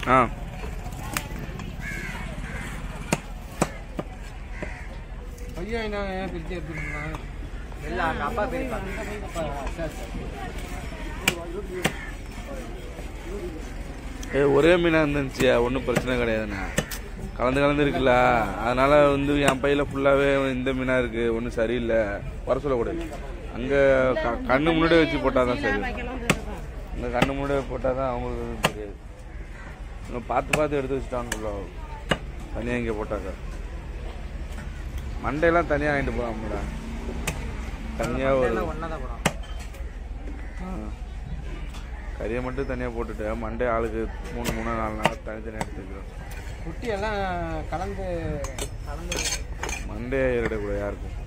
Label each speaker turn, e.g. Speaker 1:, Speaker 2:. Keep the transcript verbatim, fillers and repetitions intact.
Speaker 1: ஆ
Speaker 2: ஐயா என்ன பிரிச்சு எடுத்துக்கலாம் இல்ல அப்பா பிரிப்பாங்க.
Speaker 1: ஏ ஒரே மீனாக இருந்துச்சு, ஒன்றும் பிரச்சனை கிடையாதுண்ணா. கலந்து கலந்து இருக்குல்ல, அதனால வந்து என் பையில ஃபுல்லாகவே இந்த மீனாக இருக்குது, ஒன்றும் சரியில்லை வர சொல்லக்கூடாது. அங்கே க கண்ணு முன்னாடியே வச்சு போட்டால் தான் சரி. அங்கே கண்ணு முன்னாடியே போட்டால் தான் அவங்களுக்கு எதுவும் தெரியாது. இங்கே பார்த்து பார்த்து எடுத்து வச்சுட்டாங்க தனியாக இங்கே போட்டாக்க. மண்டையெல்லாம் தனியாக வாங்கிட்டு போகலாம்ல, தனியாக ஒரு கறியை மட்டும் தனியாக போட்டுட்டு மண்டே ஆளுக்கு மூணு மூணு நாலு நாள் தனித்தனியாக எடுத்துக்கிறோம்.
Speaker 2: குட்டி எல்லாம் கலந்து கலந்து
Speaker 1: மண்டே எடுக்கக்கூடாது யாருக்கும்.